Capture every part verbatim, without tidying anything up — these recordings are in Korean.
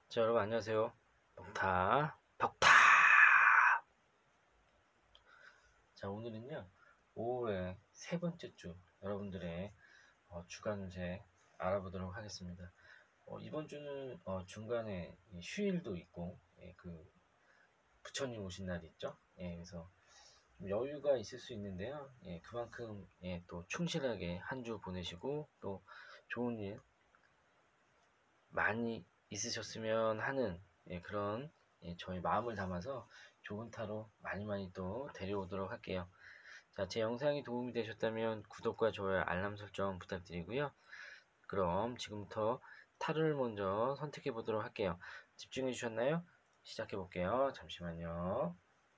자, 여러분 안녕하세요. 덕타, 덕타! 자, 오늘은요, 오월의 세 번째 주 여러분들의 어, 주간 운세 알아보도록 하겠습니다. 어, 이번 주는 어, 중간에 휴일도 있고, 예, 그 부처님 오신 날이 있죠. 예, 그래서 좀 여유가 있을 수 있는데요. 예, 그만큼 예, 또 충실하게 한 주 보내시고 또 좋은 일 많이 있으셨으면 하는 예, 그런 예, 저희 마음을 담아서 좋은 타로 많이 많이 또 데려오도록 할게요. 자, 제 영상이 도움이 되셨다면 구독과 좋아요, 알람 설정 부탁드리고요. 그럼 지금부터 타로를 먼저 선택해 보도록 할게요. 집중해 주셨나요? 시작해 볼게요. 잠시만요.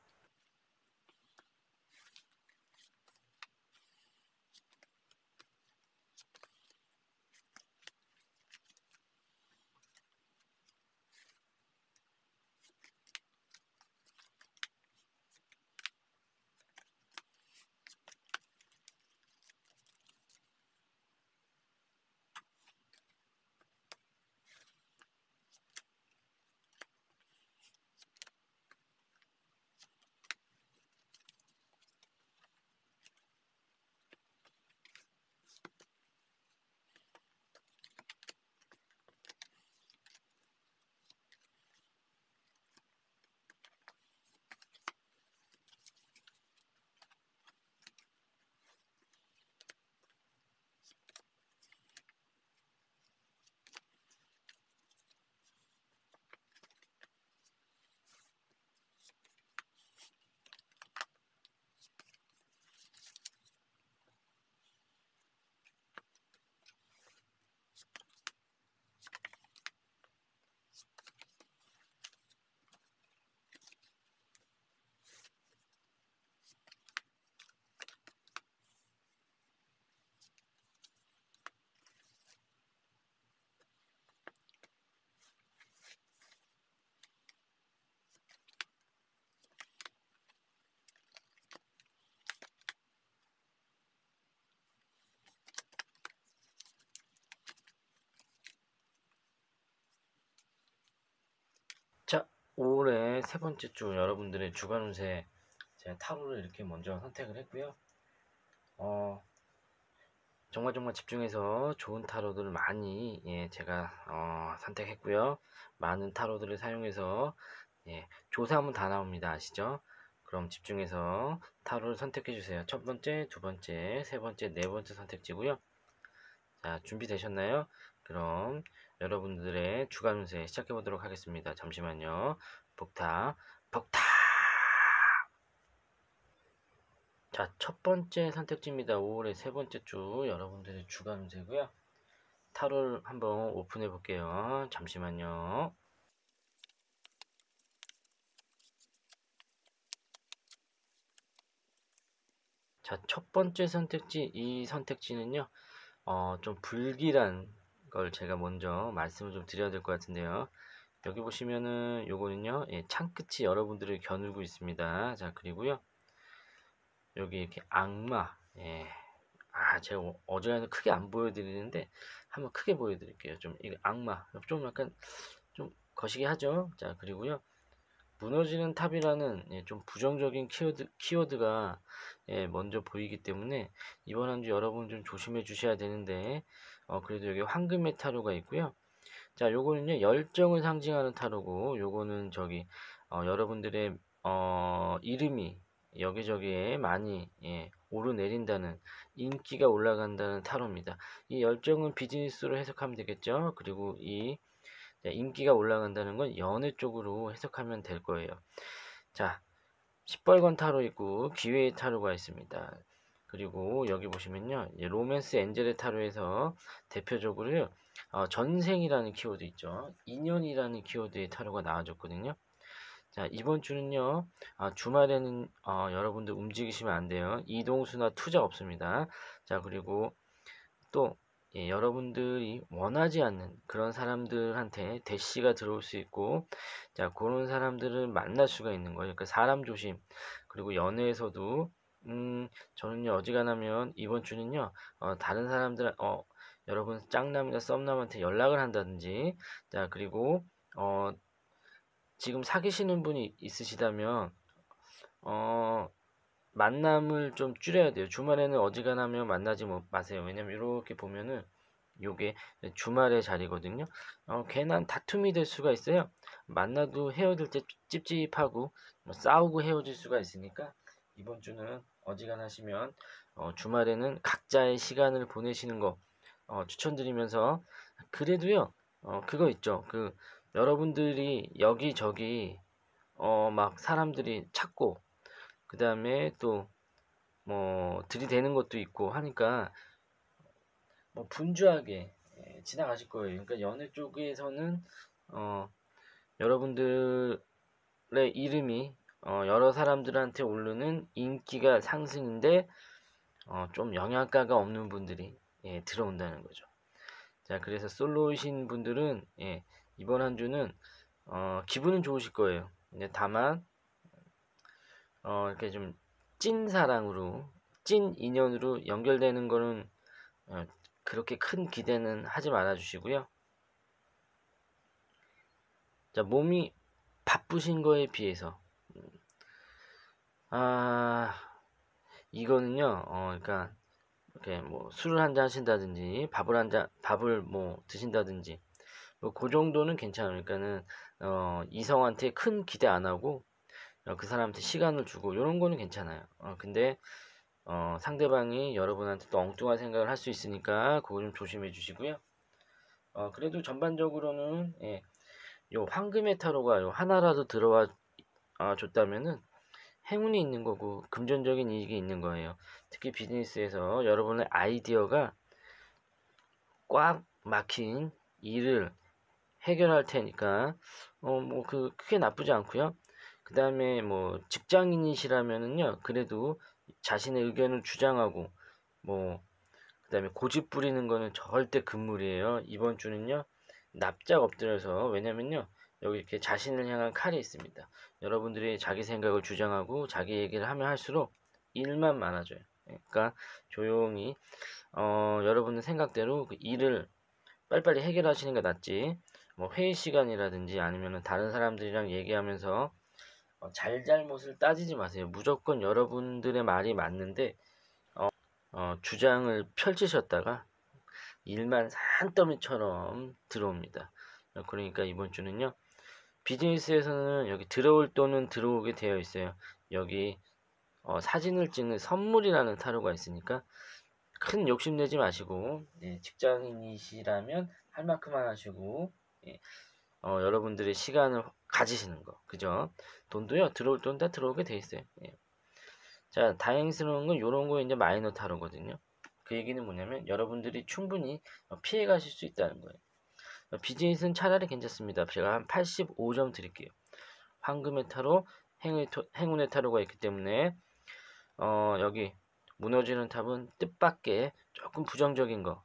자, 오월의 세 번째 주 여러분들의 주간 운세 제가 타로를 이렇게 먼저 선택을 했고요. 어, 정말 정말 집중해서 좋은 타로들을 많이 예, 제가 어, 선택했고요. 많은 타로들을 사용해서 예, 조사하면 다 나옵니다. 아시죠? 그럼 집중해서 타로를 선택해 주세요. 첫 번째, 두 번째, 세 번째, 네 번째 선택지고요. 자, 준비되셨나요? 그럼 여러분들의 주간 운세 시작해 보도록 하겠습니다. 잠시만요. 복타, 복타! 자, 첫 번째 선택지입니다. 오월의 세 번째 주 여러분들의 주간 운세고요. 타로를 한번 오픈해 볼게요. 잠시만요. 자, 첫 번째 선택지, 이 선택지는요, 어, 좀 불길한 걸 제가 먼저 말씀을 좀 드려야 될 것 같은데요. 여기 보시면은 요거는요, 예, 창끝이 여러분들을 겨누고 있습니다. 자, 그리고요, 여기 이렇게 악마, 예, 아, 제가 어- 어제는 크게 안 보여드리는데, 한번 크게 보여드릴게요. 좀, 이게 악마, 좀 약간, 좀 거시기 하죠? 자, 그리고요, 무너지는 탑이라는 예, 좀 부정적인 키워드, 키워드가 예, 먼저 보이기 때문에 이번 한 주 여러분 좀 조심해 주셔야 되는데 어, 그래도 여기 황금의 타로가 있고요. 자, 요거는요 열정을 상징하는 타로고 요거는 저기 어, 여러분들의 어, 이름이 여기저기에 많이 예, 오르내린다는 인기가 올라간다는 타로입니다. 이 열정은 비즈니스로 해석하면 되겠죠. 그리고 이 네, 인기가 올라간다는 건 연애 쪽으로 해석하면 될 거예요. 자, 시뻘건 타로 있고 기회의 타로가 있습니다. 그리고 여기 보시면요, 이제 로맨스 엔젤의 타로에서 대표적으로요, 어, 전생이라는 키워드 있죠. 인연이라는 키워드의 타로가 나와줬거든요. 자, 이번 주는요, 아, 주말에는 어, 여러분들 움직이시면 안 돼요. 이동수나 투자 없습니다. 자, 그리고 또 예, 여러분들이 원하지 않는 그런 사람들한테 대시가 들어올 수 있고 자 그런 사람들을 만날 수가 있는 거예요. 그러니까 사람 조심. 그리고 연애에서도 음 저는요 어지간하면 이번 주는요 어, 다른 사람들 어 여러분 짝남이나 썸남한테 연락을 한다든지 자 그리고 어, 지금 사귀시는 분이 있으시다면 어, 만남을 좀 줄여야 돼요. 주말에는 어지간하면 만나지 뭐 마세요. 왜냐면 이렇게 보면은 요게 주말의 자리거든요. 어, 괜한 다툼이 될 수가 있어요. 만나도 헤어질 때 찝찝하고 뭐 싸우고 헤어질 수가 있으니까 이번 주는 어지간하시면 어, 주말에는 각자의 시간을 보내시는 거 어, 추천드리면서 그래도요. 어, 그거 있죠. 그 여러분들이 여기저기 어, 막 사람들이 찾고 그 다음에 또 뭐 들이대는 것도 있고 하니까 뭐 분주하게 예, 지나가실 거예요. 그러니까 연애 쪽에서는 어, 여러분들의 이름이 어, 여러 사람들한테 오르는 인기가 상승인데 어, 좀 영양가가 없는 분들이 예, 들어온다는 거죠. 자, 그래서 솔로이신 분들은 예, 이번 한 주는 어, 기분은 좋으실 거예요. 근데 다만 어, 이렇게 좀 찐 사랑으로 찐 인연으로 연결되는 거는 어, 그렇게 큰 기대는 하지 말아 주시고요. 자, 몸이 바쁘신 거에 비해서 아, 이거는요. 어, 그러니까 이렇게 뭐 술을 한잔 하신다든지 밥을 한 잔 밥을 뭐 드신다든지 뭐 그 정도는 괜찮아요. 그러니까는 어, 이성한테 큰 기대 안 하고 어, 그 사람한테 시간을 주고 이런 거는 괜찮아요. 어, 근데 어, 상대방이 여러분한테 또 엉뚱한 생각을 할 수 있으니까 그거 좀 조심해 주시고요. 어, 그래도 전반적으로는 예, 요 황금의 타로가 요 하나라도 들어와 아, 줬다면은 행운이 있는 거고 금전적인 이익이 있는 거예요. 특히 비즈니스에서 여러분의 아이디어가 꽉 막힌 일을 해결할 테니까 어 뭐 그 크게 나쁘지 않고요. 그 다음에 뭐 직장인이시라면은요 그래도 자신의 의견을 주장하고 뭐 그 다음에 고집 부리는 거는 절대 금물이에요. 이번 주는요 납작 엎드려서 왜냐면요 여기 이렇게 자신을 향한 칼이 있습니다. 여러분들이 자기 생각을 주장하고 자기 얘기를 하면 할수록 일만 많아져요. 그러니까 조용히 어, 여러분의 생각대로 그 일을 빨리빨리 해결하시는 게 낫지. 뭐 회의 시간이라든지 아니면은 다른 사람들이랑 얘기하면서 어, 잘잘못을 따지지 마세요. 무조건 여러분들의 말이 맞는데 어, 주장을 펼치셨다가 일만 산더미처럼 들어옵니다. 그러니까 이번 주는요. 비즈니스에서는 여기 들어올 돈은 들어오게 되어 있어요. 여기 어, 사진을 찍는 선물이라는 타로가 있으니까 큰 욕심내지 마시고 예, 직장인이시라면 할 만큼만 하시고 예, 어, 여러분들의 시간을 가지시는 거 그죠? 돈도요 들어올 돈 다 들어오게 돼 있어요. 예. 자 다행스러운 건 이런 거 이제 마이너 타로거든요. 그 얘기는 뭐냐면 여러분들이 충분히 피해 가실 수 있다는 거예요. 비즈니스는 차라리 괜찮습니다. 제가 한 팔십오 점 드릴게요. 황금의 타로, 행운의, 토, 행운의 타로가 있기 때문에 어, 여기 무너지는 탑은 뜻밖의 조금 부정적인 거.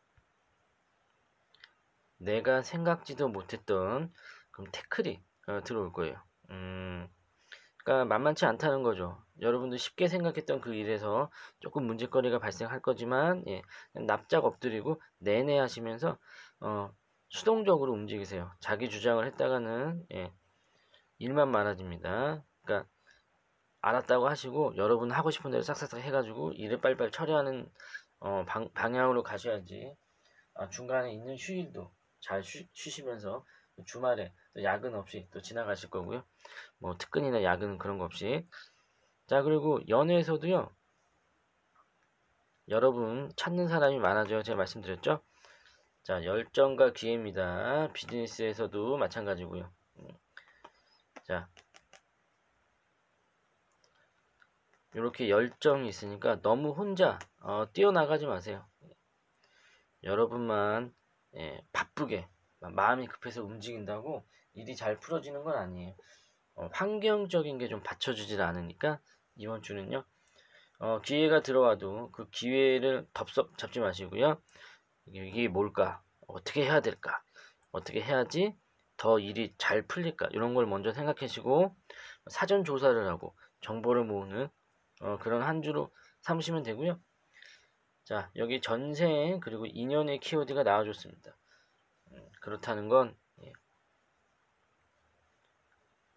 내가 생각지도 못했던 그럼 태클이 어, 들어올 거예요. 음, 그러니까 만만치 않다는 거죠. 여러분들 쉽게 생각했던 그 일에서 조금 문제거리가 발생할 거지만 예, 납작 엎드리고 내내 하시면서 어, 수동적으로 움직이세요. 자기 주장을 했다가는 예, 일만 많아집니다. 그러니까 알았다고 하시고 여러분 하고 싶은 대로 싹싹싹 해가지고 일을 빨리빨리 처리하는 어, 방, 방향으로 가셔야지 아, 중간에 있는 휴일도 잘 쉬, 쉬시면서 주말에 또 야근 없이 또 지나가실 거고요. 뭐 특근이나 야근 그런 거 없이. 자 그리고 연애에서도요. 여러분 찾는 사람이 많아져요. 제가 말씀드렸죠. 자 열정과 기회입니다. 비즈니스에서도 마찬가지고요. 음, 자 이렇게 열정이 있으니까 너무 혼자 어, 뛰어나가지 마세요. 여러분만 예, 바쁘게 마음이 급해서 움직인다고 일이 잘 풀어지는 건 아니에요. 어, 환경적인 게 좀 받쳐주질 않으니까 이번 주는요. 어, 기회가 들어와도 그 기회를 덥석 잡지 마시고요. 이게, 이게 뭘까? 어떻게 해야 될까? 어떻게 해야지 더 일이 잘 풀릴까? 이런 걸 먼저 생각하시고 사전 조사를 하고 정보를 모으는 어, 그런 한 주로 삼으시면 되고요. 자, 여기 전생 그리고 인연의 키워드가 나와줬습니다. 음, 그렇다는 건 예,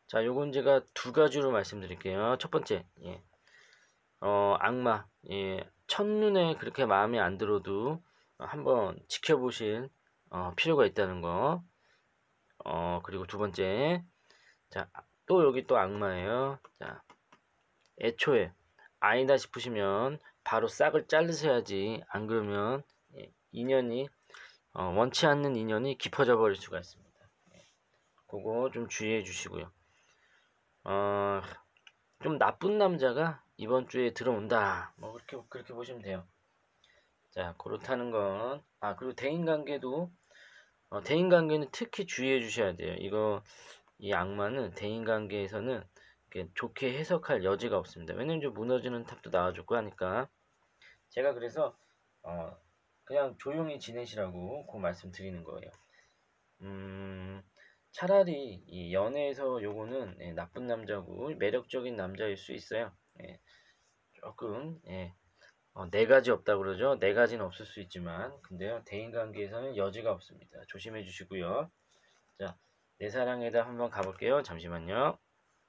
자, 요건 제가 두 가지로 말씀드릴게요. 첫 번째, 예. 어, 악마, 예. 첫눈에 그렇게 마음에 안 들어도 한번 지켜보실 어, 필요가 있다는 거. 어, 그리고 두 번째, 자, 또 여기 또 악마예요. 자, 애초에 아니다 싶으시면 바로 싹을 자르셔야지. 안 그러면 예, 인연이 어, 원치 않는 인연이 깊어져 버릴 수가 있습니다. 예, 그거 좀 주의해 주시고요. 어, 좀 나쁜 남자가 이번 주에 들어온다. 뭐 그렇게 그렇게 보시면 돼요. 자, 그렇다는 건, 아, 그리고 대인관계도 어, 대인관계는 특히 주의해 주셔야 돼요. 이거 이 악마는 대인관계에서는 이렇게 좋게 해석할 여지가 없습니다. 왜냐면 좀 무너지는 탑도 나와줬고 하니까. 제가 그래서 어, 그냥 조용히 지내시라고 그 말씀 드리는 거예요. 음, 차라리 이 연애에서 요거는 예, 나쁜 남자고 매력적인 남자일 수 있어요. 예, 조금 예, 어, 네 가지 없다 그러죠. 네 가지는 없을 수 있지만 근데요 대인관계에서는 여지가 없습니다. 조심해 주시고요. 자, 내 사랑에다 한번 가볼게요. 잠시만요.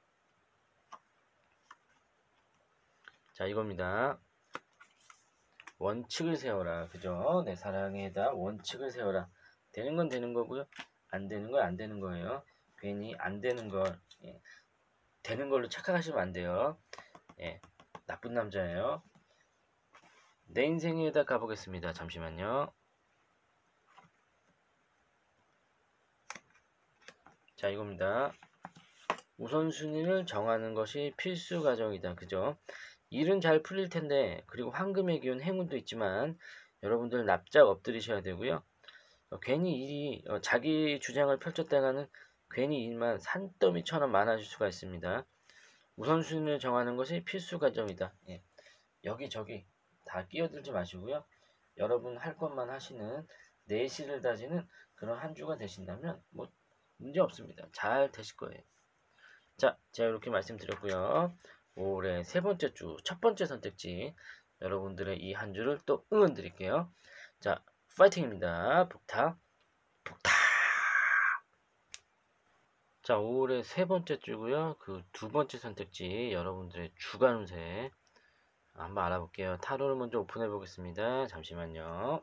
자, 이겁니다. 원칙을 세워라. 그죠? 내 사랑에다 원칙을 세워라. 되는 건 되는 거고요. 안 되는 건 안 되는 거예요. 괜히 안 되는 걸 예, 되는 걸로 착각하시면 안 돼요. 예, 나쁜 남자예요. 내 인생에다 가보겠습니다. 잠시만요. 자, 이겁니다. 우선순위를 정하는 것이 필수 과정이다. 그죠? 일은 잘 풀릴 텐데, 그리고 황금의 기운 행운도 있지만, 여러분들 납작 엎드리셔야 되고요. 어, 괜히 일이, 어, 자기 주장을 펼쳤다가는 괜히 일만 산더미처럼 많아질 수가 있습니다. 우선순위를 정하는 것이 필수 과정이다. 예. 여기저기 다 끼어들지 마시고요. 여러분 할 것만 하시는 내실을 다지는 그런 한 주가 되신다면 뭐 문제 없습니다. 잘 되실 거예요. 자, 제가 이렇게 말씀드렸고요. 올해 세 번째 주 첫 번째 선택지 여러분들의 이 한 주를 또 응원 드릴게요. 자, 파이팅입니다. 북탁, 북탁. 자, 오월의 세 번째 주고요. 그 두 번째 선택지 여러분들의 주간 운세 한번 알아볼게요. 타로를 먼저 오픈해 보겠습니다. 잠시만요.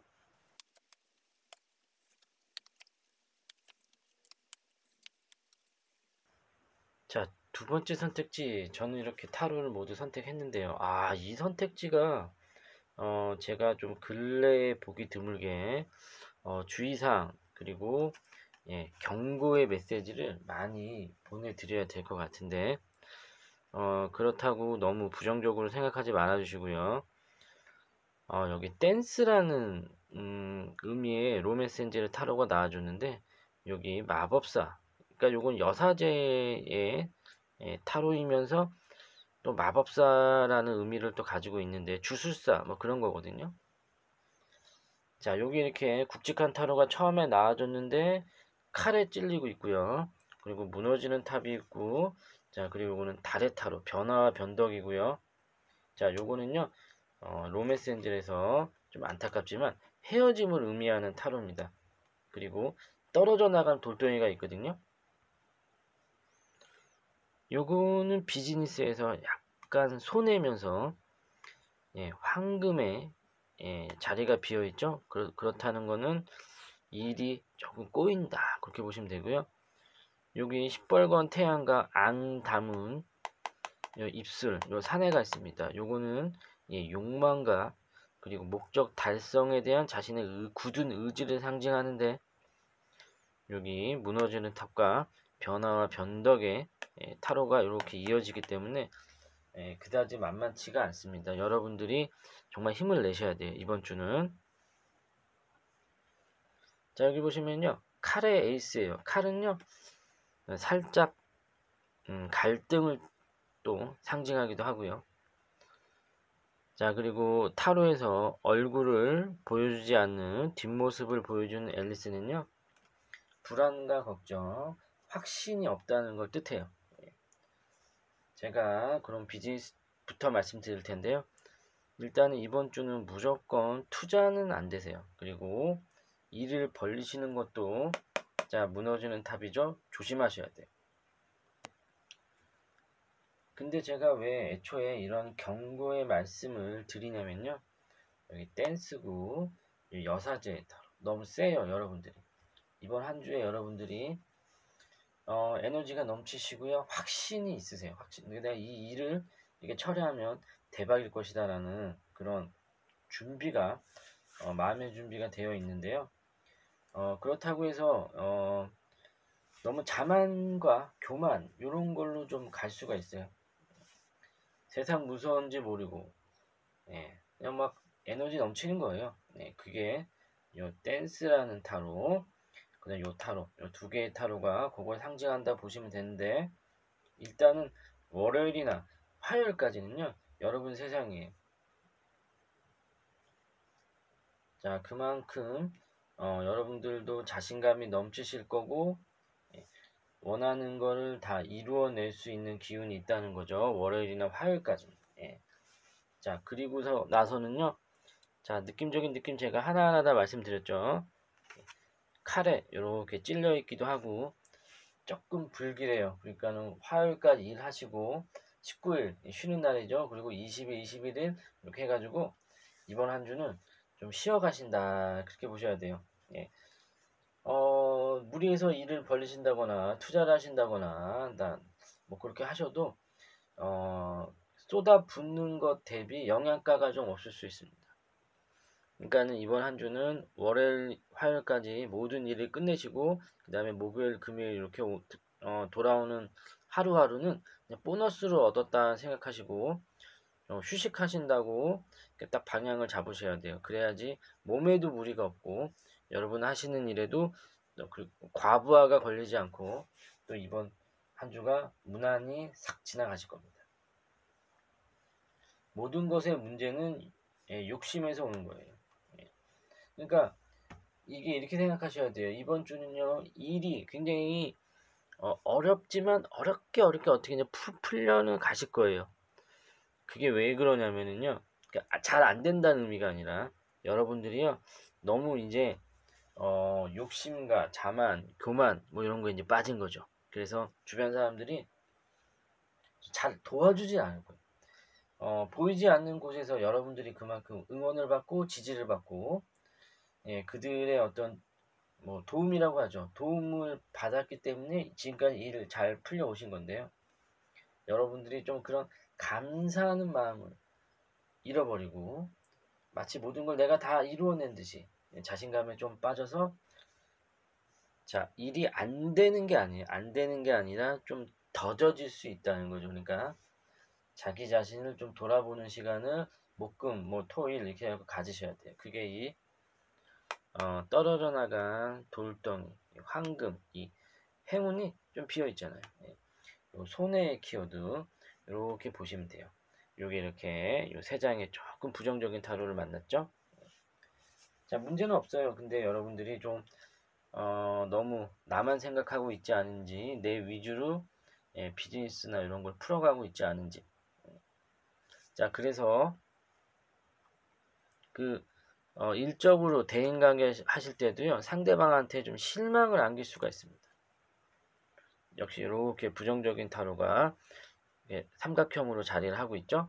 자, 두 번째 선택지 저는 이렇게 타로를 모두 선택했는데요. 아, 이 선택지가 어, 제가 좀 근래에 보기 드물게 어, 주의사항 그리고 예, 경고의 메시지를 많이 보내드려야 될 것 같은데 어, 그렇다고 너무 부정적으로 생각하지 말아 주시고요. 어, 여기 댄스라는 음, 의미의 로맨스 엔젤 타로가 나와줬는데 여기 마법사 그러니까 요건 여사제의 예, 타로이면서 또 마법사라는 의미를 또 가지고 있는데 주술사 뭐 그런 거거든요. 자, 여기 이렇게 굵직한 타로가 처음에 나와줬는데 칼에 찔리고 있고요. 그리고 무너지는 탑이 있고 자, 그리고 이거는 달의 타로 변화와 변덕이고요. 자, 요거는요. 어, 로맨스 엔젤에서 좀 안타깝지만 헤어짐을 의미하는 타로입니다. 그리고 떨어져 나간 돌덩이가 있거든요. 요거는 비즈니스에서 약간 손해면서 예, 황금의 예, 자리가 비어 있죠. 그렇, 그렇다는 거는 일이 조금 꼬인다. 그렇게 보시면 되고요. 여기 시뻘건 태양과 앙 담은 요 입술, 요 사내가 있습니다. 요거는 예, 욕망과 그리고 목적 달성에 대한 자신의 의, 굳은 의지를 상징하는데 여기 무너지는 탑과 변화와 변덕의 예, 타로가 이렇게 이어지기 때문에 예, 그다지 만만치가 않습니다. 여러분들이 정말 힘을 내셔야 돼요. 이번 주는. 자, 여기 보시면요. 칼의 에이스예요. 칼은요. 살짝 음, 갈등을 또 상징하기도 하고요. 자, 그리고 타로에서 얼굴을 보여주지 않는 뒷모습을 보여주는 앨리스는요. 불안과 걱정, 확신이 없다는 걸 뜻해요. 제가 그럼 비즈니스부터 말씀드릴 텐데요. 일단은 이번 주는 무조건 투자는 안 되세요. 그리고 일을 벌리시는 것도 자 무너지는 탑이죠. 조심하셔야 돼요. 근데 제가 왜 애초에 이런 경고의 말씀을 드리냐면요. 여기 댄스구, 여사제 너무 세요, 여러분들이. 이번 한 주에 여러분들이 어, 에너지가 넘치시고요. 확신이 있으세요. 확신. 내가 이 일을 이게 처리하면 대박일 것이다라는 그런 준비가 어, 마음의 준비가 되어 있는데요. 어, 그렇다고 해서 어, 너무 자만과 교만 이런 걸로 좀 갈 수가 있어요. 세상 무서운지 모르고 예, 그냥 막 에너지 넘치는 거예요. 예, 그게 요 댄스라는 타로, 그다음 요 타로, 요 두 개의 타로가 그걸 상징한다 보시면 되는데 일단은 월요일이나 화요일까지는요 여러분 세상에 자 그만큼 어, 여러분들도 자신감이 넘치실 거고 예, 원하는 거를 다 이루어낼 수 있는 기운이 있다는 거죠. 월요일이나 화요일까지. 예. 자 그리고서 나서는요. 자 느낌적인 느낌 제가 하나하나 다 말씀드렸죠. 칼에 이렇게 찔려 있기도 하고 조금 불길해요. 그러니까는 화요일까지 일하시고 십구 일 쉬는 날이죠. 그리고 이십 일, 이십일 일 이렇게 해가지고 이번 한 주는 좀 쉬어 가신다 그렇게 보셔야 돼요. 예. 어, 무리해서 일을 벌리신다거나 투자를 하신다거나 뭐 그렇게 하셔도 어, 쏟아붓는 것 대비 영양가가 좀 없을 수 있습니다. 그러니까는 이번 한 주는 월요일, 화요일까지 모든 일을 끝내시고 그 다음에 목요일, 금요일 이렇게 오, 어, 돌아오는 하루하루는 그냥 보너스로 얻었다 생각하시고 어, 휴식하신다고 딱 방향을 잡으셔야 돼요. 그래야지 몸에도 무리가 없고 여러분 하시는 일에도 과부하가 걸리지 않고 또 이번 한 주가 무난히 싹 지나가실 겁니다. 모든 것의 문제는 예, 욕심에서 오는 거예요. 예. 그러니까 이게 이렇게 생각하셔야 돼요. 이번 주는요 일이 굉장히 어, 어렵지만 어렵게 어렵게 어떻게 풀, 풀려는 가실 거예요. 그게 왜 그러냐면은요. 그러니까 잘 안 된다는 의미가 아니라 여러분들이요 너무 이제 어, 욕심과 자만, 교만 뭐 이런 거 이제 빠진 거죠. 그래서 주변 사람들이 잘 도와주지 않을 거예요. 어, 보이지 않는 곳에서 여러분들이 그만큼 응원을 받고 지지를 받고 예, 그들의 어떤 뭐 도움이라고 하죠. 도움을 받았기 때문에 지금까지 일을 잘 풀려 오신 건데요. 여러분들이 좀 그런 감사하는 마음을 잃어버리고 마치 모든 걸 내가 다 이루어낸 듯이 자신감에 좀 빠져서 자 일이 안 되는 게 아니에요. 안 되는 게 아니라 좀 더뎌질 수 있다는 거죠. 그러니까 자기 자신을 좀 돌아보는 시간을 목금, 뭐 토일 이렇게 하고 가지셔야 돼요. 그게 이 어, 떨어져 나간 돌덩이, 황금, 이 행운이 좀 비어 있잖아요. 예. 요 손의 키워드 이렇게 보시면 돼요. 요게 이렇게 요 세 장의 조금 부정적인 타로를 만났죠. 자 문제는 없어요. 근데 여러분들이 좀 어, 너무 나만 생각하고 있지 않은지 내 위주로 예, 비즈니스나 이런 걸 풀어가고 있지 않은지. 자 그래서 그 어, 일적으로 대인관계 하실 때도요 상대방한테 좀 실망을 안길 수가 있습니다. 역시 이렇게 부정적인 타로가 삼각형으로 자리를 하고 있죠.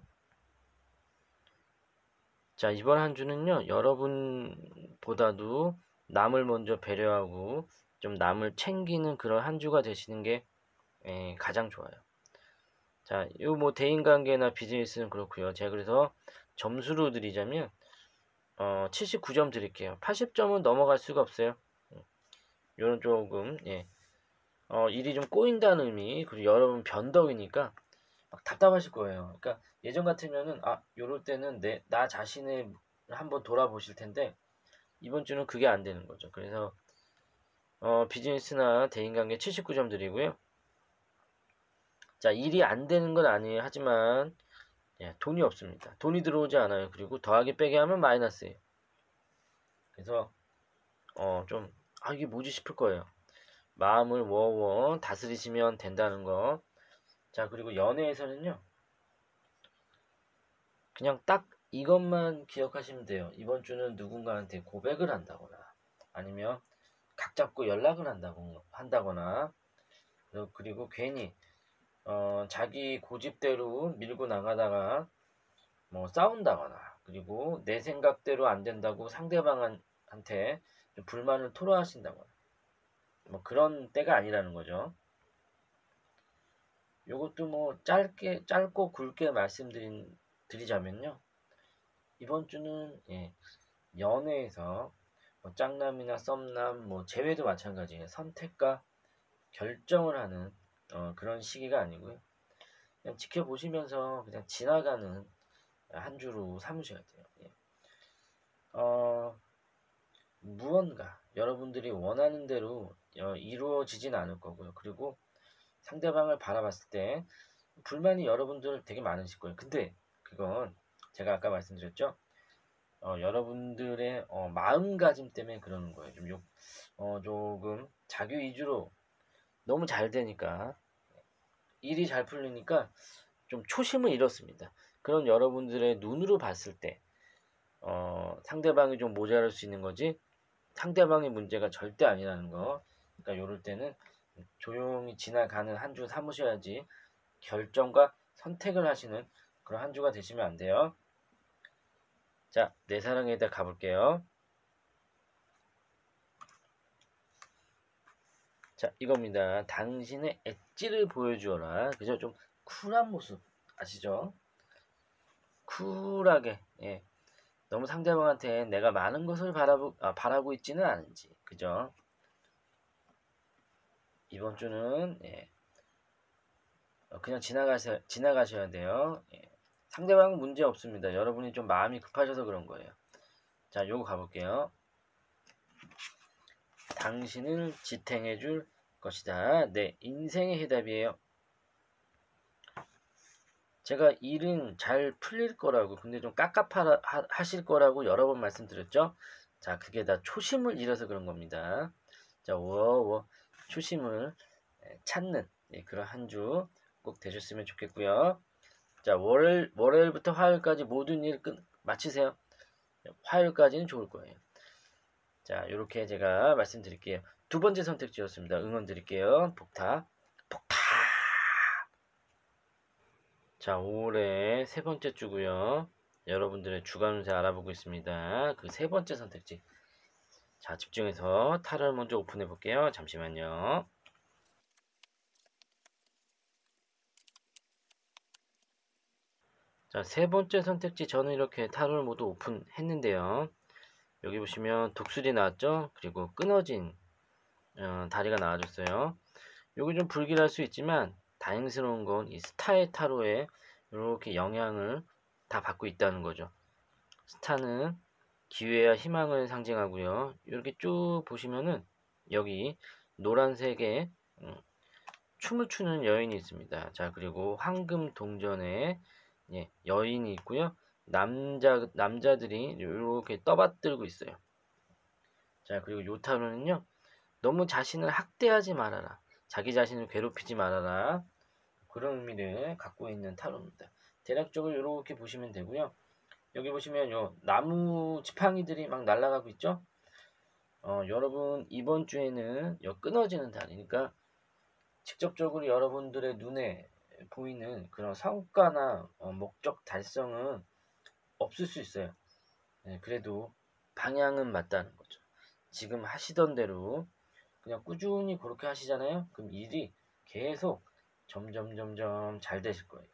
자 이번 한 주는요 여러분보다도 남을 먼저 배려하고 좀 남을 챙기는 그런 한 주가 되시는 게 에, 가장 좋아요. 자, 요 뭐 대인관계나 비즈니스는 그렇고요. 제가 그래서 점수로 드리자면 어, 칠십구 점 드릴게요. 팔십 점은 넘어갈 수가 없어요. 요런 조금 예. 어, 일이 좀 꼬인다는 의미 그리고 여러분 변덕이니까 막 답답하실 거예요. 그러니까 예전 같으면은 아 요럴 때는 내 나 자신을 한번 돌아보실 텐데 이번 주는 그게 안 되는 거죠. 그래서 어, 비즈니스나 대인관계 칠십구 점 드리고요. 자 일이 안 되는 건 아니에요. 하지만 예, 돈이 없습니다. 돈이 들어오지 않아요. 그리고 더하기 빼기 하면 마이너스예요. 그래서 어, 좀 아, 이게 뭐지 싶을 거예요. 마음을 워워 다스리시면 된다는 거. 자 그리고 연애에서는요. 그냥 딱 이것만 기억하시면 돼요. 이번 주는 누군가한테 고백을 한다거나 아니면 각 잡고 연락을 한다고, 한다거나 그리고, 그리고 괜히 어, 자기 고집대로 밀고 나가다가 뭐 싸운다거나 그리고 내 생각대로 안 된다고 상대방한테 좀 불만을 토로하신다거나 뭐 그런 때가 아니라는 거죠. 요것도 뭐 짧게 짧고 굵게 말씀드린 드리자면요. 이번 주는 예, 연애에서 뭐 짝남이나 썸남 뭐 재회도 마찬가지예요. 선택과 결정을 하는 어, 그런 시기가 아니고요. 그냥 지켜보시면서 그냥 지나가는 한 주로 삼으셔야 돼요. 예. 어, 무언가 여러분들이 원하는 대로 어, 이루어지진 않을 거고요. 그리고 상대방을 바라봤을 때 불만이 여러분들 되게 많으실 거예요. 근데 그건 제가 아까 말씀드렸죠. 어, 여러분들의 어, 마음가짐 때문에 그러는 거예요. 좀 욕, 어, 조금 자기 위주로 너무 잘 되니까 일이 잘 풀리니까 좀 초심을 잃었습니다. 그런 여러분들의 눈으로 봤을 때 어, 상대방이 좀 모자랄 수 있는 거지 상대방의 문제가 절대 아니라는 거. 그러니까 요럴 때는 조용히 지나가는 한 주 삼으셔야지 결정과 선택을 하시는 그런 한 주가 되시면 안 돼요. 자, 내 사랑에다 가볼게요. 자, 이겁니다. 당신의 엣지를 보여주어라. 그죠? 좀 쿨한 모습 아시죠? 쿨하게. 예. 너무 상대방한테 내가 많은 것을 바라보, 아, 바라고 있지는 않은지. 그죠? 이번 주는 예. 어, 그냥 지나가셔, 지나가셔야 돼요. 예. 상대방은 문제 없습니다. 여러분이 좀 마음이 급하셔서 그런 거예요. 자, 요거 가볼게요. 당신을 지탱해 줄 것이다. 네, 인생의 해답이에요. 제가 일은 잘 풀릴 거라고, 근데 좀 깝깝하실 거라고 여러 번 말씀드렸죠? 자, 그게 다 초심을 잃어서 그런 겁니다. 자, 워워 초심을 찾는 예, 그런 한 주 꼭 되셨으면 좋겠고요. 자, 월요일, 월요일부터 화요일까지 모든 일 끝, 마치세요. 화요일까지는 좋을 거예요. 자, 이렇게 제가 말씀드릴게요. 두 번째 선택지였습니다. 응원 드릴게요. 복타. 복타! 자, 오월의 세 번째 주고요. 여러분들의 주간 운세 알아보고 있습니다. 그 세 번째 선택지. 자, 집중해서 타를 먼저 오픈해 볼게요. 잠시만요. 자, 세 번째 선택지 저는 이렇게 타로를 모두 오픈했는데요. 여기 보시면 독수리 나왔죠? 그리고 끊어진 어, 다리가 나와줬어요. 여기 좀 불길할 수 있지만 다행스러운 건 이 스타의 타로에 이렇게 영향을 다 받고 있다는 거죠. 스타는 기회와 희망을 상징하고요. 이렇게 쭉 보시면은 여기 노란색의 음, 춤을 추는 여인이 있습니다. 자, 그리고 황금 동전에 예, 여인이 있고요. 남자 남자들이 이렇게 떠받들고 있어요. 자, 그리고 요 타로는요. 너무 자신을 학대하지 말아라. 자기 자신을 괴롭히지 말아라. 그런 의미를 갖고 있는 타로입니다. 대략적으로 이렇게 보시면 되고요. 여기 보시면 요 나무 지팡이들이 막 날아가고 있죠. 어, 여러분 이번 주에는 요 끊어지는 달이니까 직접적으로 여러분들의 눈에 보이는 그런 성과나 어, 목적 달성은 없을 수 있어요. 네, 그래도 방향은 맞다는 거죠. 지금 하시던 대로 그냥 꾸준히 그렇게 하시잖아요. 그럼 일이 계속 점점 점점 잘 되실 거예요.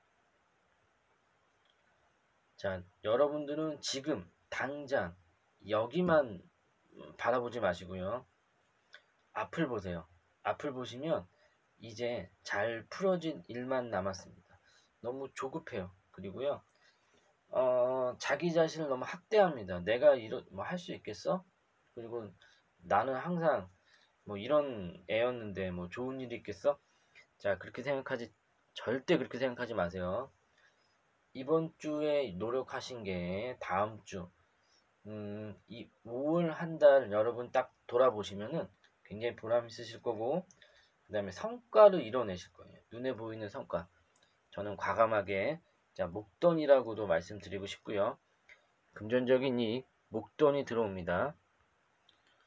자, 여러분들은 지금 당장 여기만 바라보지 마시고요. 앞을 보세요. 앞을 보시면 이제 잘 풀어진 일만 남았습니다. 너무 조급해요. 그리고요, 어, 자기 자신을 너무 학대합니다. 내가 이런 뭐 할 수 있겠어? 그리고 나는 항상 뭐 이런 애였는데 뭐 좋은 일이 있겠어? 자, 그렇게 생각하지 절대 그렇게 생각하지 마세요. 이번 주에 노력하신 게 다음 주, 음, 이 오월 한 달 여러분 딱 돌아보시면은 굉장히 보람 있으실 거고, 그 다음에 성과를 이뤄내실 거예요. 눈에 보이는 성과. 저는 과감하게, 자, 목돈이라고도 말씀드리고 싶고요. 금전적인 이익, 목돈이 들어옵니다.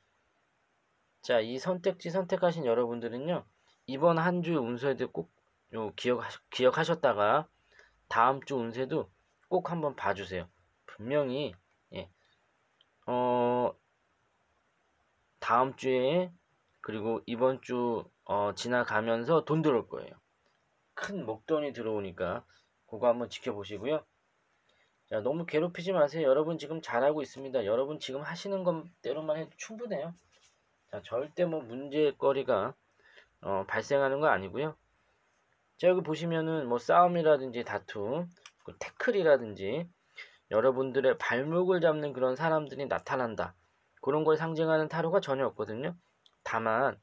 자, 이 선택지 선택하신 여러분들은요, 이번 한 주 운서에도 꼭 요 기억 기억하셨다가 다음 주 운세도 꼭 한번 봐주세요. 분명히 예, 어 다음 주에 그리고 이번 주 어, 지나가면서 돈 들어올 거예요. 큰 목돈이 들어오니까 그거 한번 지켜보시고요. 자, 너무 괴롭히지 마세요. 여러분 지금 잘하고 있습니다. 여러분 지금 하시는 것대로만 해도 충분해요. 자, 절대 뭐 문제거리가 어, 발생하는 거 아니고요. 자, 여기 보시면은 뭐 싸움이라든지 다툼, 그 태클이라든지 여러분들의 발목을 잡는 그런 사람들이 나타난다. 그런 걸 상징하는 타로가 전혀 없거든요. 다만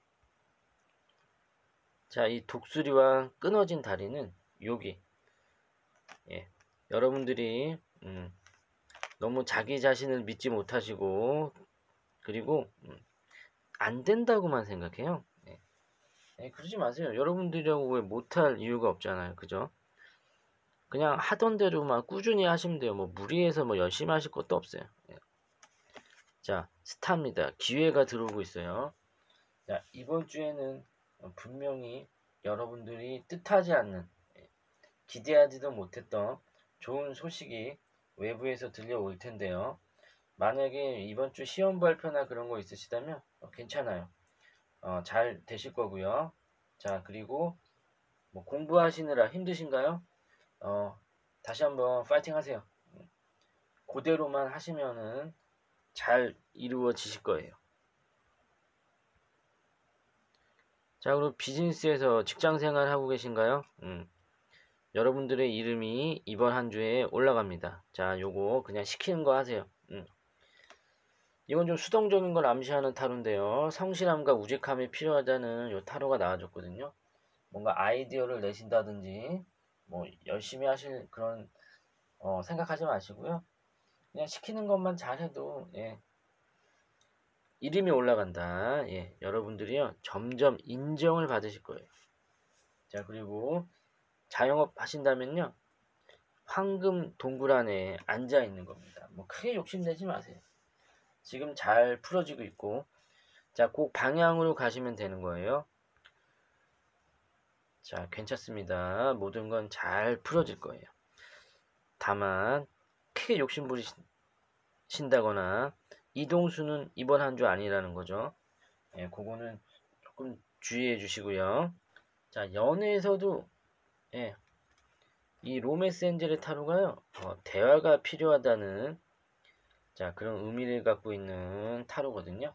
자, 이 독수리와 끊어진 다리는 여기 예, 여러분들이 음, 너무 자기 자신을 믿지 못하시고 그리고 음, 안 된다고만 생각해요. 예. 예, 그러지 마세요. 여러분들이라고 왜 못할 이유가 없잖아요. 그죠? 그냥 하던 대로만 꾸준히 하시면 돼요. 뭐 무리해서 뭐 열심히 하실 것도 없어요. 예. 자, 스타입니다. 기회가 들어오고 있어요. 자, 이번 주에는 분명히 여러분들이 뜻하지 않는 예, 기대하지도 못했던 좋은 소식이 외부에서 들려올 텐데요. 만약에 이번 주 시험 발표나 그런 거 있으시다면 어, 괜찮아요. 어, 잘 되실 거고요. 자, 그리고 뭐 공부하시느라 힘드신가요? 어, 다시 한번 파이팅 하세요. 그대로만 하시면은 잘 이루어지실 거예요. 자, 그리고 비즈니스에서 직장 생활 하고 계신가요? 음, 여러분들의 이름이 이번 한 주에 올라갑니다. 자, 요거 그냥 시키는 거 하세요. 음. 이건 좀 수동적인 걸 암시하는 타로인데요. 성실함과 우직함이 필요하다는 요 타로가 나와줬거든요. 뭔가 아이디어를 내신다든지 뭐 열심히 하실 그런 어, 생각하지 마시고요. 그냥 시키는 것만 잘해도 예, 이름이 올라간다. 예, 여러분들이요 점점 인정을 받으실 거예요. 자, 그리고 자영업 하신다면요 황금 동굴 안에 앉아 있는 겁니다. 뭐 크게 욕심내지 마세요. 지금 잘 풀어지고 있고 자, 그 방향으로 가시면 되는 거예요. 자, 괜찮습니다. 모든 건 잘 풀어질 거예요. 다만 크게 욕심 부리신다거나 이동수는 이번 한 주 아니라는 거죠. 예, 그거는 조금 주의해 주시고요. 자, 연애에서도 예, 이 로맨스 엔젤의 타로가요. 어, 대화가 필요하다는 자, 그런 의미를 갖고 있는 타로거든요.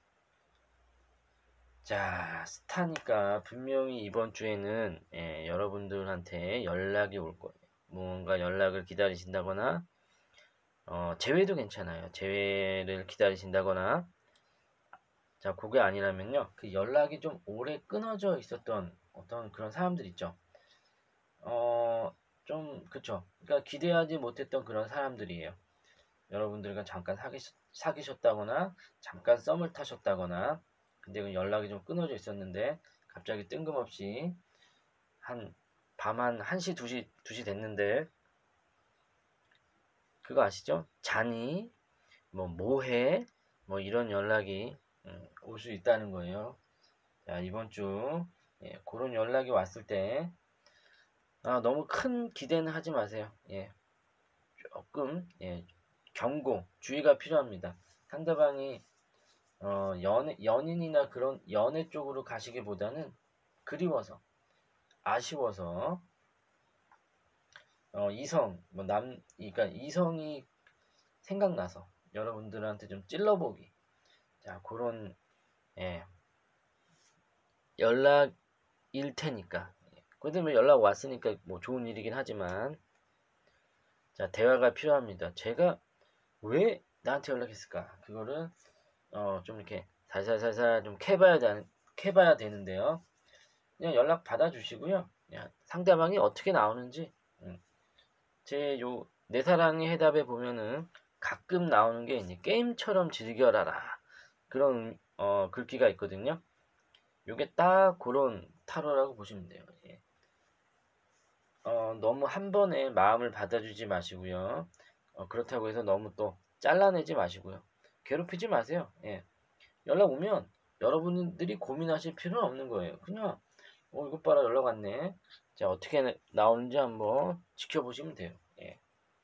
자, 스타니까 분명히 이번 주에는 예, 여러분들한테 연락이 올 거예요. 뭔가 연락을 기다리신다거나 어, 재회도 괜찮아요. 재회를 기다리신다거나 자, 그게 아니라면요. 그 연락이 좀 오래 끊어져 있었던 어떤 그런 사람들 있죠. 어, 좀 그쵸. 그러니까 기대하지 못했던 그런 사람들이에요. 여러분들과 잠깐 사귀, 사귀셨다거나 잠깐 썸을 타셨다거나 근데 그 연락이 좀 끊어져 있었는데 갑자기 뜬금없이 한 밤 한 한 시, 두 시, 두 시 됐는데 그거 아시죠? 자니? 뭐 뭐해? 뭐 이런 연락이 음, 올 수 있다는 거예요. 자, 이번 주 예, 그런 연락이 왔을 때 아, 너무 큰 기대는 하지 마세요. 예, 조금 예, 경고, 주의가 필요합니다. 상대방이 어, 연, 연인이나 그런 연애 쪽으로 가시기보다는 그리워서, 아쉬워서 어, 이성, 뭐 남, 그러니까 이성이 생각나서 여러분들한테 좀 찔러보기. 자, 그런 예, 연락일 테니까. 그다음에 연락 왔으니까 뭐 좋은 일이긴 하지만 자, 대화가 필요합니다. 제가 왜 나한테 연락했을까? 그거를 어, 좀 이렇게 살살살살 좀 캐봐야 되, 캐봐야 되는데요. 그냥 연락 받아주시고요. 그냥 상대방이 어떻게 나오는지 음, 제 요 내 사랑의 해답에 보면은 가끔 나오는 게 이제 게임처럼 즐겨라라 그런 어, 글귀가 있거든요. 요게 딱 그런 타로라고 보시면 돼요. 예. 어, 너무 한 번에 마음을 받아주지 마시고요. 어, 그렇다고 해서 너무 또 잘라내지 마시고요. 괴롭히지 마세요. 예. 연락 오면 여러분들이 고민하실 필요는 없는 거예요. 그냥 어, 이것 봐라, 연락 왔네. 자, 어떻게 나오는지 한번 지켜보시면 돼요. 예.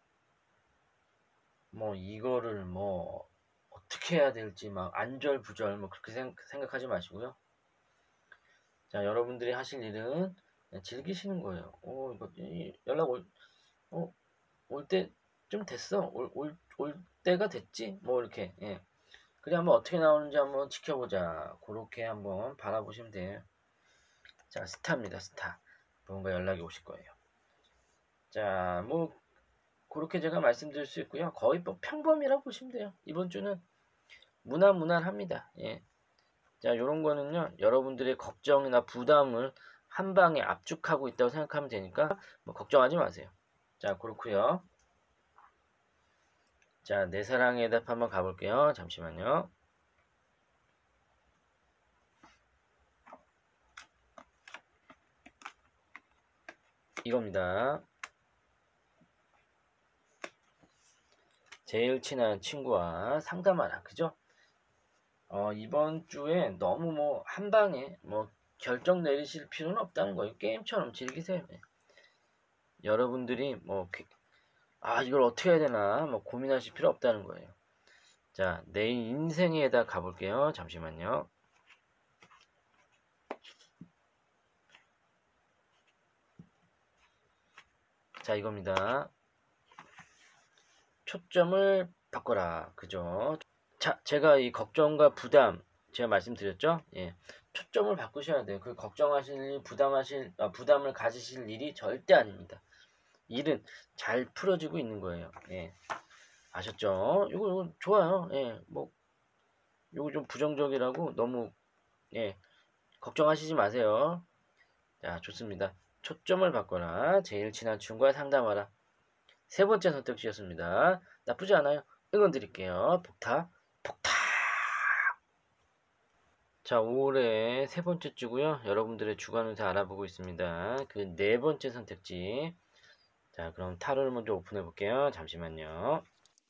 뭐, 이거를 뭐, 어떻게 해야 될지 막 안절부절 뭐 그렇게 생, 생각하지 마시고요. 자, 여러분들이 하실 일은 그냥 즐기시는 거예요. 어, 이거, 이, 연락 올, 어, 올 때 좀 됐어. 올, 올, 올 때가 됐지? 뭐, 이렇게, 예. 그래, 한번 어떻게 나오는지 한번 지켜보자. 그렇게 한번 바라보시면 돼요. 자, 스타입니다, 스타. 뭔가 연락이 오실 거예요. 자, 뭐, 그렇게 제가 말씀드릴 수 있고요. 거의 뭐 평범이라고 보시면 돼요. 이번 주는 무난무난합니다. 예. 자, 요런 거는요, 여러분들의 걱정이나 부담을 한 방에 압축하고 있다고 생각하면 되니까, 뭐, 걱정하지 마세요. 자, 그렇고요. 자, 내 사랑의 답 한번 가볼게요. 잠시만요. 이겁니다. 제일 친한 친구와 상담하라. 그죠? 어, 이번 주에 너무 뭐, 한 방에 뭐, 결정 내리실 필요는 없다는 거예요. 게임처럼 즐기세요. 네. 여러분들이 뭐, 아, 이걸 어떻게 해야 되나, 뭐, 고민하실 필요 없다는 거예요. 자, 내 인생에다 가볼게요. 잠시만요. 자, 이겁니다. 초점을 바꿔라. 그죠? 자, 제가 이 걱정과 부담, 제가 말씀드렸죠? 예. 초점을 바꾸셔야 돼요. 그 걱정하실 일, 부담하실, 아, 부담을 가지실 일이 절대 아닙니다. 일은 잘 풀어지고 있는 거예요. 예. 아셨죠? 이거, 이거 좋아요. 예. 뭐, 이거 좀 부정적이라고 너무, 예. 걱정하시지 마세요. 자, 좋습니다. 초점을 바꿔라. 제일 친한 친구와 상담하라. 세 번째 선택지였습니다. 나쁘지 않아요. 응원 드릴게요. 폭타, 폭타. 자, 오월의 세 번째 주고요. 여러분들의 주간 운세 알아보고 있습니다. 그 네 번째 선택지. 자, 그럼 타로를 먼저 오픈해 볼게요. 잠시만요.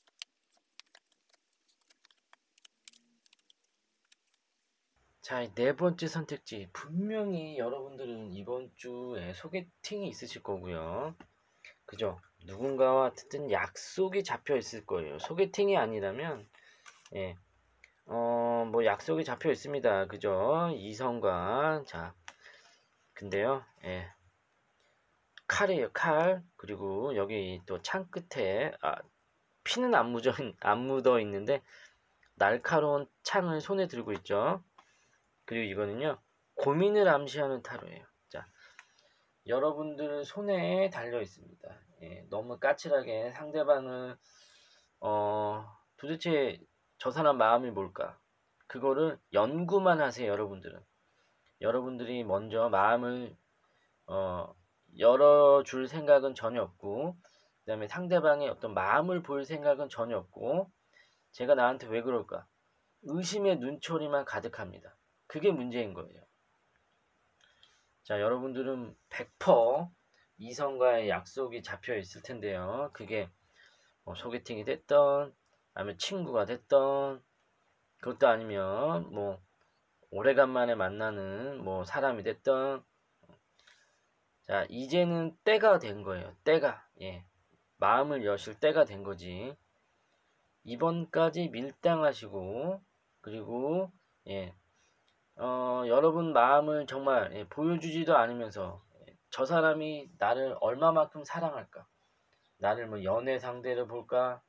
자, 네 번째 선택지. 분명히 여러분들은 이번 주에 소개팅이 있으실 거고요. 그죠? 누군가와 어쨌든 약속이 잡혀 있을 거예요. 소개팅이 아니라면, 예, 어, 뭐 약속이 잡혀 있습니다. 그죠? 이성과, 자, 근데요, 예, 칼이에요, 칼. 그리고 여기 또 창 끝에, 아, 피는 안 묻어, 안 묻어 있는데, 날카로운 창을 손에 들고 있죠. 그리고 이거는요, 고민을 암시하는 타로예요. 자, 여러분들 손에 달려 있습니다. 예, 너무 까칠하게 상대방을 어, 도대체 저 사람 마음이 뭘까? 그거를 연구만 하세요, 여러분들은. 여러분들이 먼저 마음을 어, 열어줄 생각은 전혀 없고, 그 다음에 상대방의 어떤 마음을 볼 생각은 전혀 없고, 제가 나한테 왜 그럴까? 의심의 눈초리만 가득합니다. 그게 문제인 거예요. 자, 여러분들은 백 퍼센트 이성과의 약속이 잡혀 있을 텐데요. 그게 뭐 소개팅이 됐던, 아니면 친구가 됐던, 그것도 아니면 뭐 오래간만에 만나는 뭐 사람이 됐던, 자, 이제는 때가 된 거예요. 때가, 예, 마음을 여실 때가 된 거지. 이번까지 밀당하시고, 그리고 예, 어, 여러분 마음을 정말 예, 보여주지도 않으면서 예, 저 사람이 나를 얼마만큼 사랑할까? 나를 뭐 연애 상대로 볼까?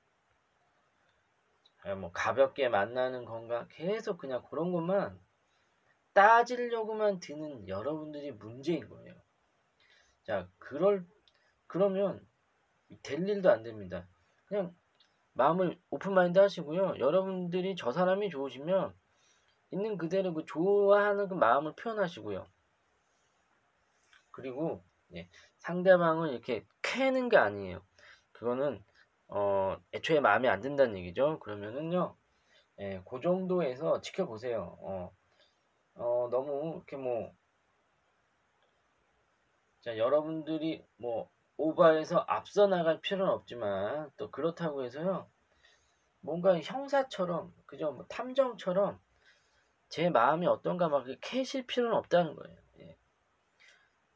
아, 뭐 가볍게 만나는 건가? 계속 그냥 그런 것만 따지려고만 드는 여러분들이 문제인 거예요. 자, 그럴 그러면 될 일도 안 됩니다. 그냥 마음을 오픈마인드 하시고요. 여러분들이 저 사람이 좋으시면 있는 그대로 그 좋아하는 그 마음을 표현하시고요. 그리고 예, 상대방을 이렇게 캐는 게 아니에요. 그거는 어, 애초에 마음에 안 든다는 얘기죠. 그러면은요, 예, 그 정도에서 지켜보세요. 어, 어, 너무 이렇게 뭐, 자, 여러분들이 뭐 오버해서 앞서 나갈 필요는 없지만 또 그렇다고 해서요, 뭔가 형사처럼, 그죠? 뭐 탐정처럼 제 마음이 어떤가 막 캐실 필요는 없다는 거예요. 예.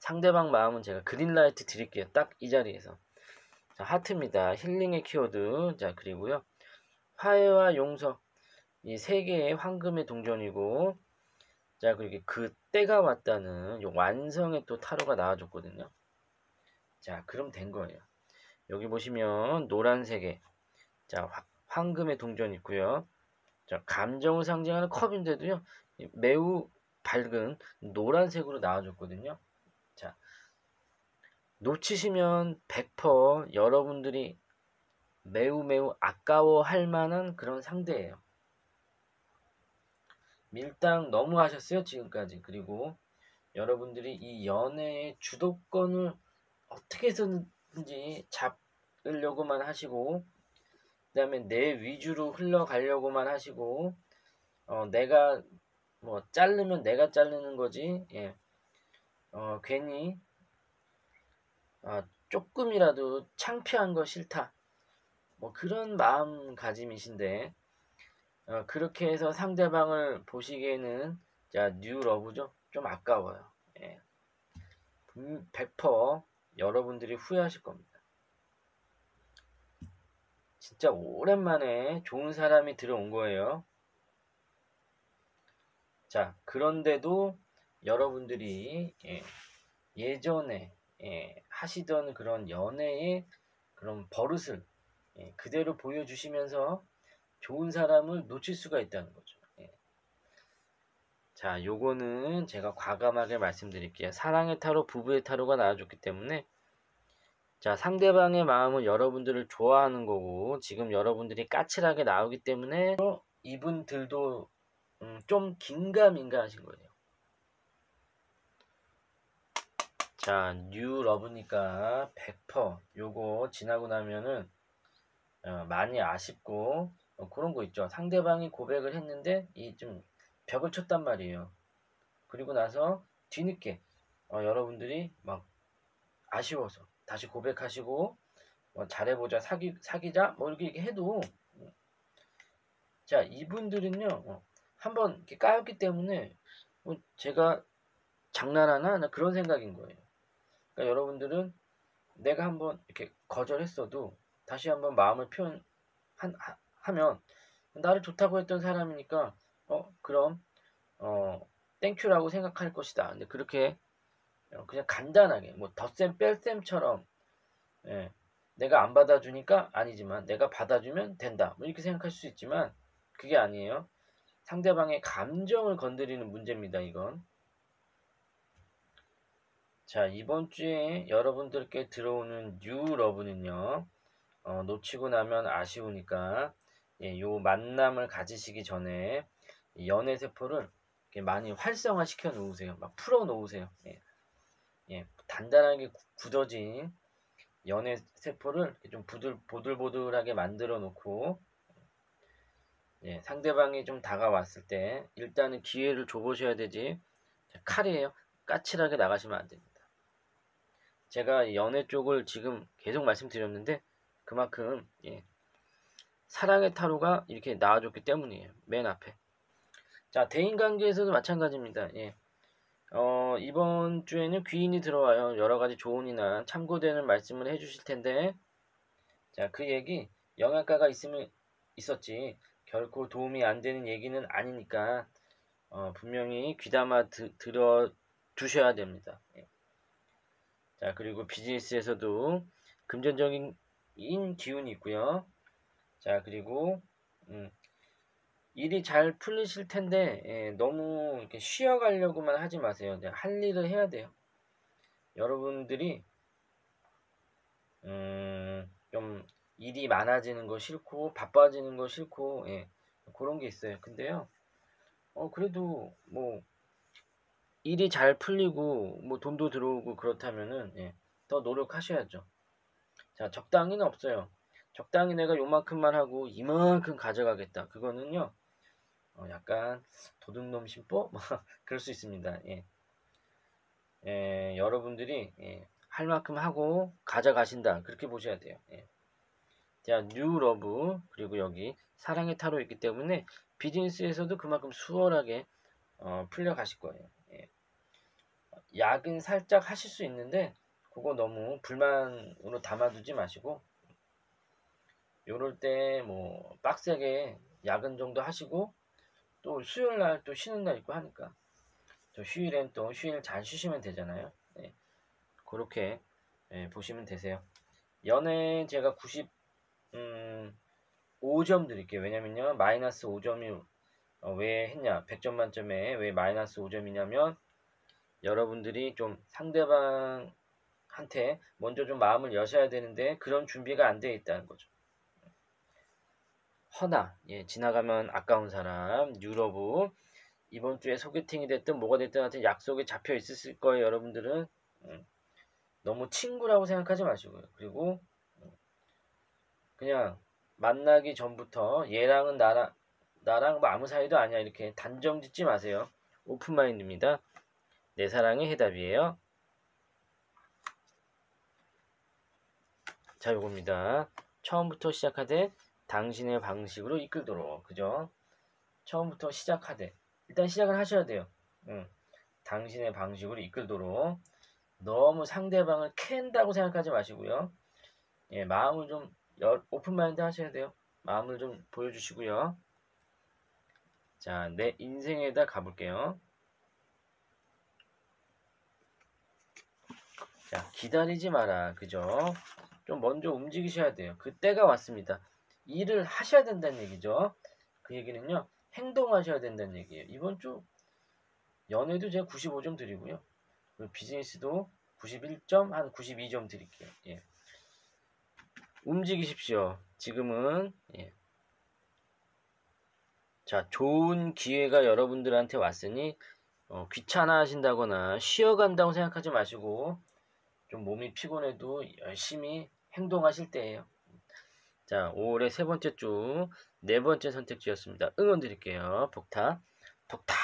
상대방 마음은 제가 그린라이트 드릴게요. 딱 이 자리에서. 자, 하트입니다. 힐링의 키워드. 자, 그리고요. 화해와 용서. 이 세 개의 황금의 동전이고, 자, 그리고 그 때가 왔다는 요 완성의 또 타로가 나와줬거든요. 자, 그럼 된 거예요. 여기 보시면 노란색에, 자, 화, 황금의 동전 있고요. 자, 감정을 상징하는 컵인데도요, 매우 밝은 노란색으로 나와줬거든요. 자, 놓치시면 백 퍼센트 여러분들이 매우 매우 아까워할 만한 그런 상대예요. 밀당 너무 하셨어요, 지금까지. 그리고 여러분들이 이 연애의 주도권을 어떻게 해서든지 잡으려고만 하시고, 그 다음에 내 위주로 흘러가려고만 하시고, 어, 내가 뭐 자르면 내가 자르는 거지, 예. 어, 괜히 어, 조금이라도 창피한 거 싫다, 뭐 그런 마음가짐이신데, 어, 그렇게 해서 상대방을 보시기에는, 자, 뉴 러브죠. 좀 아까워요. 예. 음, 백 퍼센트 여러분들이 후회하실 겁니다. 진짜 오랜만에 좋은 사람이 들어온 거예요. 자, 그런데도 여러분들이 예, 예전에 예, 하시던 그런 연애의 그런 버릇을 예, 그대로 보여주시면서 좋은 사람을 놓칠 수가 있다는 거죠. 예. 자, 요거는 제가 과감하게 말씀드릴게요. 사랑의 타로, 부부의 타로가 나와줬기 때문에, 자, 상대방의 마음은 여러분들을 좋아하는 거고, 지금 여러분들이 까칠하게 나오기 때문에 이분들도 음, 좀 긴가민가 하신 거예요. 자, 뉴 러브니까 백 퍼센트 요거 지나고 나면은 어, 많이 아쉽고 어, 그런 거 있죠. 상대방이 고백을 했는데 이 좀 벽을 쳤단 말이에요. 그리고 나서 뒤늦게 어, 여러분들이 막 아쉬워서 다시 고백하시고 어, 잘해보자, 사귀, 사귀자 뭐 이렇게, 이렇게 해도, 자, 이분들은요 어, 한번 이렇게 까였기 때문에 뭐 제가 장난하나 나 그런 생각인 거예요. 그러니까 여러분들은 내가 한번 이렇게 거절했어도 다시 한번 마음을 표현 하, 하면 나를 좋다고 했던 사람이니까 어 그럼 어 땡큐라고 생각할 것이다. 근데 그렇게 어, 그냥 간단하게 뭐 덧셈 뺄셈처럼, 예, 내가 안 받아주니까 아니지만 내가 받아주면 된다, 뭐 이렇게 생각할 수 있지만 그게 아니에요. 상대방의 감정을 건드리는 문제입니다, 이건. 자, 이번 주에 여러분들께 들어오는 뉴 러브는요, 어, 놓치고 나면 아쉬우니까, 예, 요 만남을 가지시기 전에 연애 세포를 이렇게 많이 활성화 시켜 놓으세요. 막 풀어 놓으세요. 예, 예, 단단하게 구- 굳어진 연애 세포를 좀 부들, 보들보들하게 만들어 놓고, 예, 상대방이 좀 다가왔을 때 일단은 기회를 줘보셔야 되지. 자, 칼이에요. 까칠하게 나가시면 안 됩니다. 제가 연애 쪽을 지금 계속 말씀드렸는데 그만큼 예, 사랑의 타로가 이렇게 나와줬기 때문이에요. 맨 앞에. 자, 대인관계에서도 마찬가지입니다. 예. 어, 이번 주에는 귀인이 들어와요. 여러 가지 조언이나 참고되는 말씀을 해주실 텐데, 자, 그 얘기 영양가가 있으면 있었지 결코 도움이 안 되는 얘기는 아니니까 어, 분명히 귀담아 드, 들어 두셔야 됩니다. 예. 자, 그리고 비즈니스에서도 금전적인 기운이 있고요. 자, 그리고 음, 일이 잘 풀리실 텐데 예, 너무 이렇게 쉬어가려고만 하지 마세요. 이제 할 일을 해야 돼요. 여러분들이 음, 좀 일이 많아지는 거 싫고 바빠지는 거 싫고 예, 그런 게 있어요. 근데요, 어 그래도 뭐 일이 잘 풀리고 뭐 돈도 들어오고 그렇다면은 예, 더 노력하셔야죠. 자, 적당히는 없어요. 적당히 내가 요만큼만 하고 이만큼 가져가겠다. 그거는요, 어, 약간 도둑놈 심보? 뭐 그럴 수 있습니다. 예. 예, 여러분들이 예, 할 만큼 하고 가져가신다. 그렇게 보셔야 돼요. 예. 자, 뉴 러브 그리고 여기 사랑의 타로 있기 때문에 비즈니스에서도 그만큼 수월하게 어, 풀려 가실 거예요. 예. 야근 살짝 하실 수 있는데 그거 너무 불만으로 담아두지 마시고 요럴 때 뭐 빡세게 야근 정도 하시고 또 수요일 날 또 쉬는 날 있고 하니까 저 휴일엔 또 휴일 잘 쉬시면 되잖아요. 네, 그렇게 예, 보시면 되세요. 연애 제가 구십 음, 오 점 드릴게요. 왜냐면요 마이너스 오 점이 어, 왜 했냐 백 점 만점에 왜 마이너스 오 점이냐면 여러분들이 좀 상대방한테 먼저 좀 마음을 여셔야 되는데 그런 준비가 안 되어 있다는 거죠. 허나 예, 지나가면 아까운 사람 유러브 이번 주에 소개팅이 됐든 뭐가 됐든 하여튼 약속이 잡혀 있을 거예요. 여러분들은 음, 너무 친구라고 생각하지 마시고요. 그리고 음, 그냥 만나기 전부터 얘랑은 나랑 나랑 뭐 아무 사이도 아니야 이렇게 단정 짓지 마세요. 오픈마인드입니다. 내 사랑의 해답이에요. 자, 요겁니다. 처음부터 시작하되 당신의 방식으로 이끌도록. 그죠? 처음부터 시작하되 일단 시작을 하셔야 돼요. 응. 당신의 방식으로 이끌도록. 너무 상대방을 캔다고 생각하지 마시고요. 예, 마음을 좀 열, 오픈마인드 하셔야 돼요. 마음을 좀 보여주시고요. 자, 내 인생에다 가볼게요. 자, 기다리지 마라. 그죠? 좀 먼저 움직이셔야 돼요. 그때가 왔습니다. 일을 하셔야 된다는 얘기죠. 그 얘기는요. 행동하셔야 된다는 얘기예요. 이번 주 연애도 제가 구십오 점 드리고요. 그리고 비즈니스도 구십일 점, 한 구십이 점 드릴게요. 예. 움직이십시오. 지금은 예. 자, 좋은 기회가 여러분들한테 왔으니 어, 귀찮아 하신다거나 쉬어간다고 생각하지 마시고 좀 몸이 피곤해도 열심히 행동하실 때예요. 자, 오월의 세 번째 주 네 번째 선택지였습니다. 응원 드릴게요. 독타, 독타.